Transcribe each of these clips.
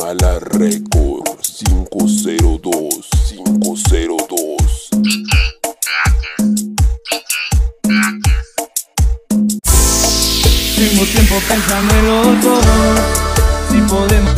Mala Record 502 502. Tengo tiempo pensando en los dos, si podemos.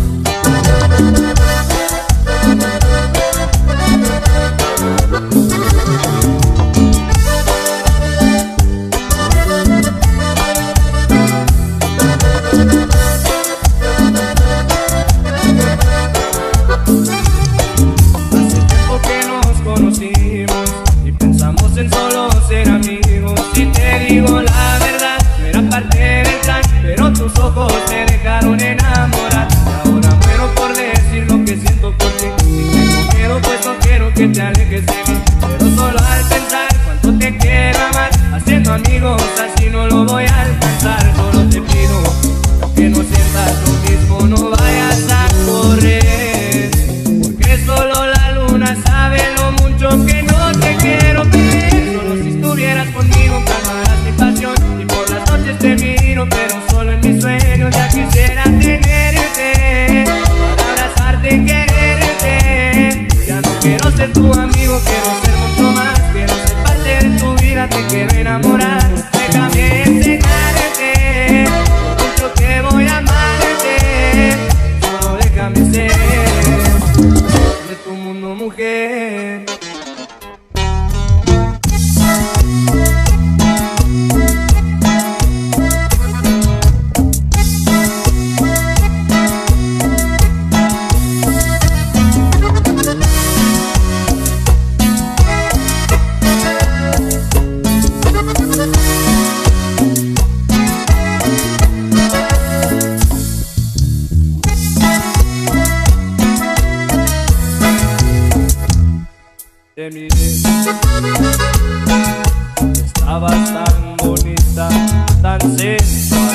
Hace tiempo que nos conocimos y pensamos en solo ser amigos. Si te digo la verdad, no era parte del plan, pero tus ojos me dejaron enamorar. Y ahora muero por decir lo que siento por ti. Y tengo miedo, pues no quiero que te alejes de mí. Pero solo al pensar cuánto te quiero amar, haciendo amigos así no lo voy a alcanzar. Solo te pido que no sientas lo mismo, no vayas a correr, porque solo la luna sabe lo mucho que no te quiero perder. Solo si estuvieras conmigo calmarás mi pasión, y por las noches te miro, pero solo en mis sueños. Ya quisiera tenerte para abrazarte y quererte. Ya no quiero ser tu amigo, quiero ser mucho más. Quiero ser parte de tu vida, te quiero enamorar. Déjame enseñarte lo mucho que voy a amarte. Solo déjame ser de tu mundo, mujer. Te miré, estabas tan bonita, tan sensual.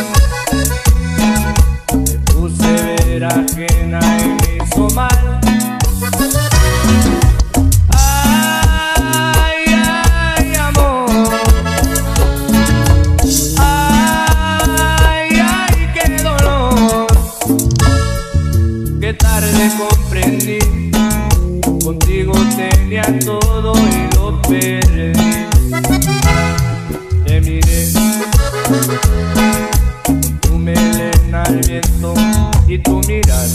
Te puse ver ajena y me hizo mal. Ay, ay, amor. Ay, ay, qué dolor. Qué tarde comprendí. Contigo tenía todo y lo perdí. Te miré con tu melena al viento y tu mirar,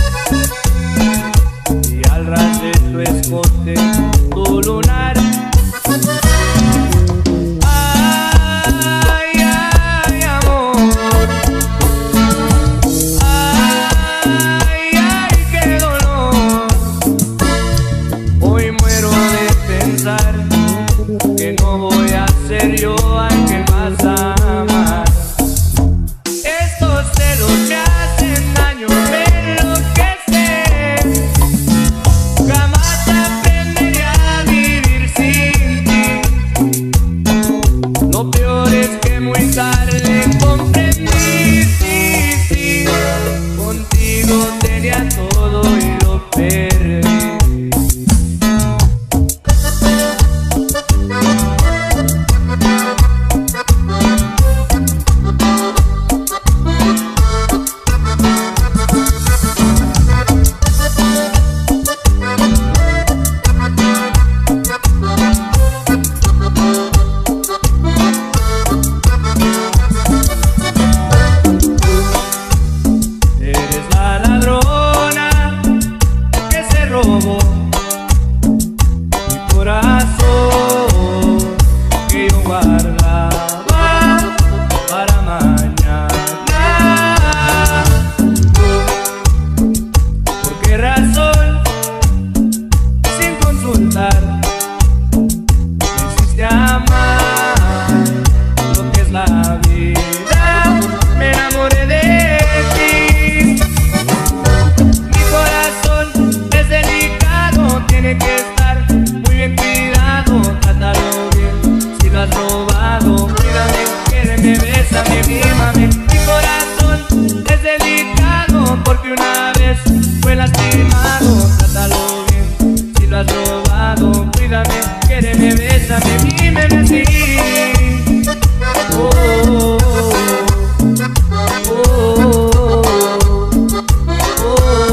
y al ras de tu escote tu lunar. Ay, ay, amor. Ay, ay, qué dolor. Hoy muero de pensar que no voy a ser yo al que más amar. Estos celos me hacen daño, me enloquecen. Jamás aprenderé a vivir sin ti. Lo peor es que muy tarde comprendí, sí, sí. Contigo tenía todo y lo perdí. Eres la ladrona que se robó mi corazón, que yo guardaba para mañana. ¿Por qué razón, sin consultar, me hiciste amar lo que es la vida? Me enamoré de ti. Mi corazón es delicado, tiene que estar muy bien cuidado. Trátalo bien, si lo has robado, cuídame, quiéreme, bésame, mímame. Mi corazón es delicado porque una vez fue lastimado. Trátalo bien, si lo has robado, cuídame, quiéreme, bésame, mímeme así. Oh, oh, oh, oh, oh.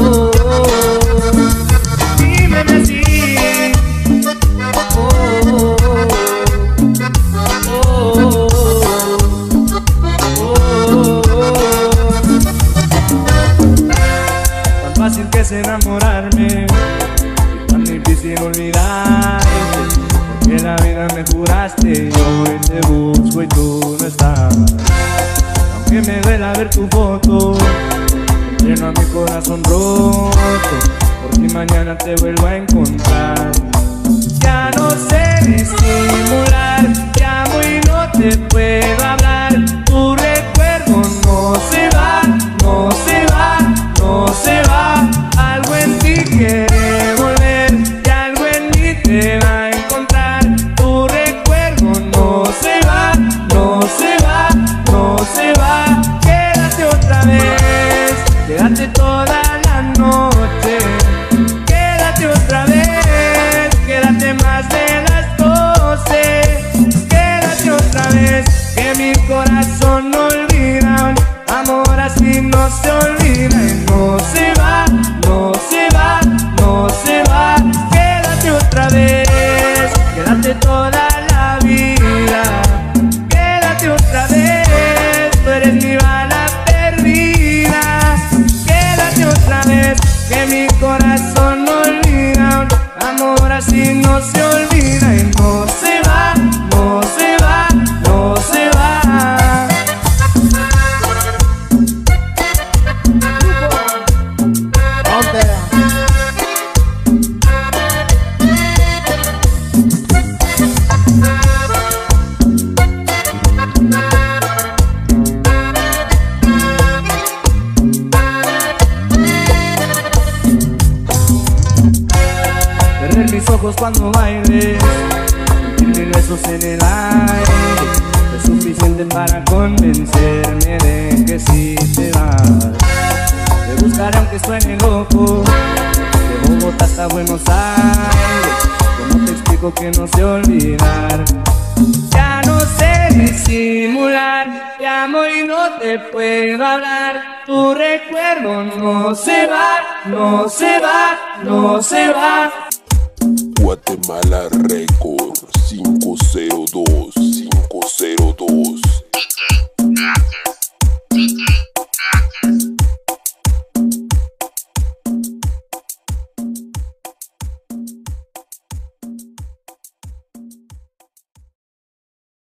te busco y tú no estás. Aunque me duela ver tu foto, lleno a mi corazón roto, por ti mañana te vuelvo a encontrar. Ya no sé disimular, llamo y no te puedo hablar. Tu recuerdo no se va, no se va, no se va. Algo en ti quiere volver y algo en mí te va a encontrar. Tu recuerdo no se va, no se va, no se va. Quédate otra vez, quédate toda la noche. Quédate otra vez, quédate más de las 12. Quédate otra vez, que mi corazón no olvida. Amor así no se olvida y no se va, no se va, no se va. Quédate otra vez, quédate toda la vida. Quédate otra vez, tú eres mi bala perdida. Quédate otra vez, que mi corazón no olvida. Amor así no se olvida y no se va, no se va, no se va. Cerrar mis ojos cuando bailes, sentir mil besos en el aire, es suficiente para convencerme de que si te vas. Te buscaré aunque suene loco, de Bogotá hasta Buenos Aires. ¿Cómo te explico que no sé olvidar? Ya no sé disimular, te amo y no te puedo hablar. Tu recuerdo no se va, no se va, no se va. Guatemala Record 502.